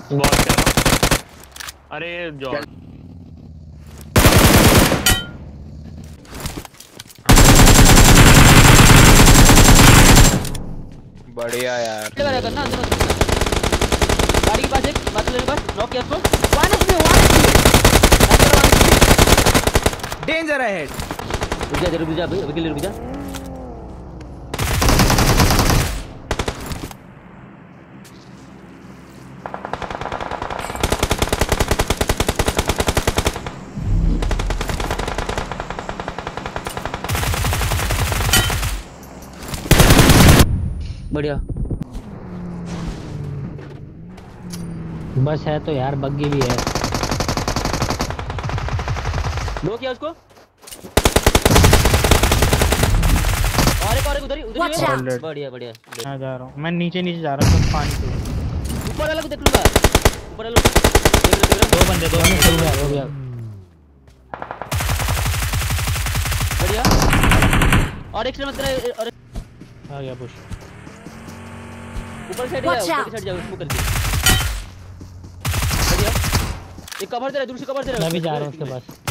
बहुत चलो। अरे जॉन बढ़िया यार। करना अंदर गाड़ी के पास एक बात लेने पास नॉक किया उसको। Danger ahead. रुक जा जरूर, रुक जा भाई, अभी के लिए रुक जा। बढ़िया बस है तो यार, बग्गी भी है। लो किया उसको। और एक उधर ही बढ़िया बढ़िया। मैं जा रहा हूँ, मैं नीचे जा रहा हूँ पानी पे। ऊपर वाला को देख लूंगा, ऊपर वाला देख रहा। दो बंदे हो गया। बढ़िया। और एक से मतलब और आ गया पुश। ऊपर साइड जाओ, ऊपर साइड जाओ उसको करके। बढ़िया। एक कवर दे रहा है, दूर से कवर दे रहा है। मैं भी जा रहा हूँ उसके पास।